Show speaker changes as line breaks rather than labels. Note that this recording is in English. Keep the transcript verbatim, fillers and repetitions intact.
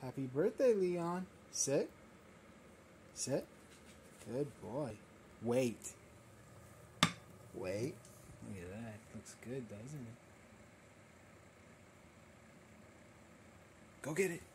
Happy birthday, Leon. Sit. Sit. Good boy. Wait. Wait. Look at that. Looks good, doesn't it? Go get it.